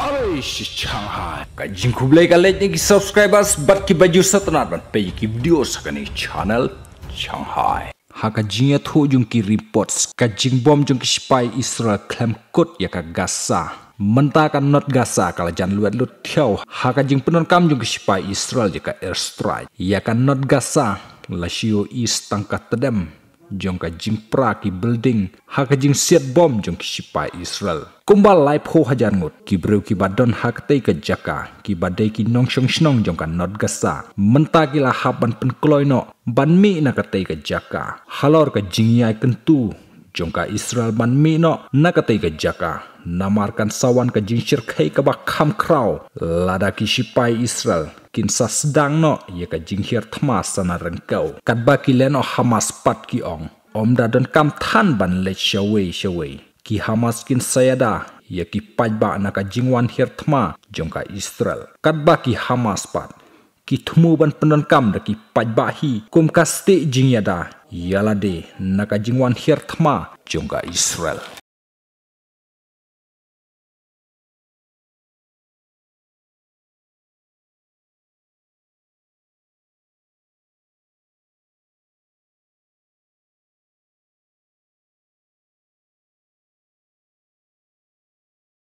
Shanghai ka jingkublai ka like ni subscribers bat ki baju satnat ban pe ki video sakani channel Shanghai ha ka jinga tho jung ki reports ka jing bom jung ki spy Israel klem kot ya ka gaza menta ka not gaza kala jan luat lut thiau ha ka jing penon kam jung ki spy Israel ya ka airstrike ya ka not gaza la shio east tangkat tedem jong ka jing pra ki building ha ka jing set bom jong ki spy Israel kumbal live ho hajan ngut ki breu ki badon hak tei ka jaka ki badai ki nong shong shnong jong ka not gasa menta ki la haban pen kloino ban mi na ka tei ka jaka halor ka jingyai kentu jong ka Israel ban mi no na ka tei ka jaka namarkan sawan ka jingshir khai ka ba kham kraw lada ki sipai Israel kin sa sedang no ye ka jinghir thma sana rengkau katba ki leno hamas pat ki ong omda don kam than ban le shawei ki hamas kin sayada ya ki paidbah na ka jingwan hir thma jong ka Israel katba ki hamas pat ki thmu ban pendon kam da ki paidbah hi kum ka ste jingyada yalade na ka jingwan hir thma jong ka Israel